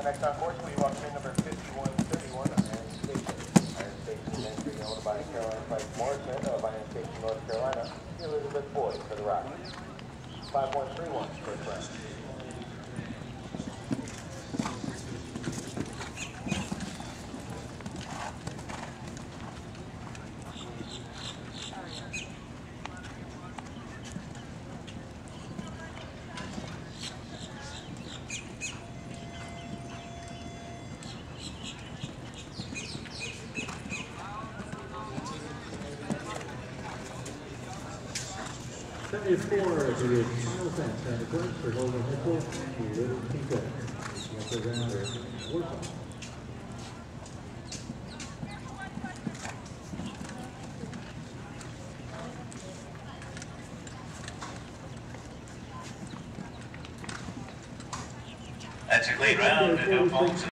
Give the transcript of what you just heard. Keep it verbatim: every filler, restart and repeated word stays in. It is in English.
next on course, we walk in number fifty-one thirty-one, Iron Station. Iron Station is entry owned by Caroline Price Morrison of Iron Station, North Carolina. Elizabeth Boyd for the rock. five one three one, first round. seventy-four to the final fence and the points for Golden Mitchell and Little Pinko. Next round is Warsaw. That's a great round.